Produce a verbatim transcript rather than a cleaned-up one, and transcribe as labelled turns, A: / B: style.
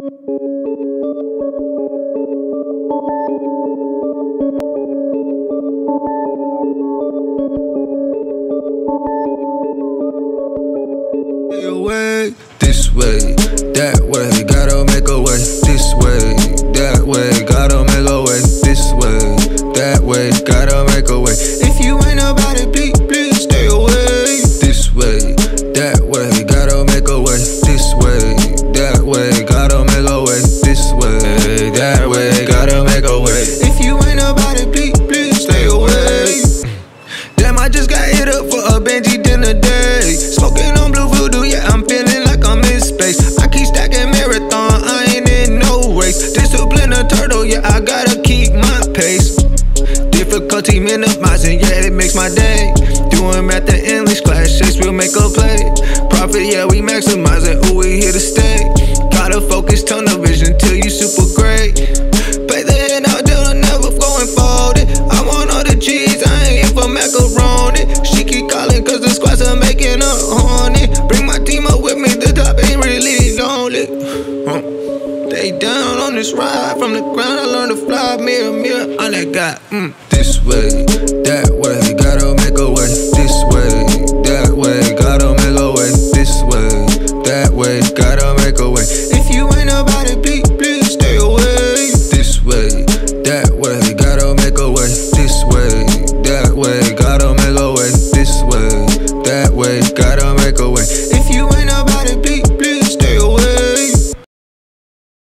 A: Way, this way, that way, gotta make a way. This way, that way, gotta make a way. This way, that way, gotta make a way. If you ain't about it, please, please stay away. This way, that way, gotta make a way. This way, that way, gotta make a way. This way, that way, gotta make a way. If you ain't about it, please, please stay away. Damn, I just got hit up for a Benji dinner day. Smoking on blue voodoo, yeah, I'm feeling like I'm in space. I keep stacking marathon, I ain't in no race. Discipline a turtle, yeah, I gotta keep my pace. Difficulty minimizing, yeah, it makes my day. Doing math in English class, Shakespeare make a play. Profit, yeah, we maximizing, ooh, we here to stay. Gotta focus, tunnel vision till you super great. Pay the head out till I never go and fold it. I want all the cheese, I ain't here for macaroni. She keep calling cause the squads are making her horny. Bring my team up with me, the top ain't really lonely. huh. They down on this ride, from the ground I learned to fly. Mirror, mirror on that guy. mm. This way, that way,